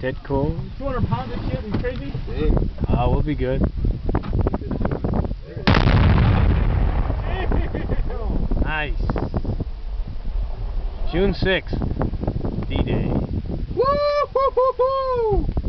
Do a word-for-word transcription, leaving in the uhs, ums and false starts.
Get cool. two hundred pounds and shit, you crazy? Uh, we'll be good. Nice. June sixth, D-Day. Woo! Hoo, hoo, hoo.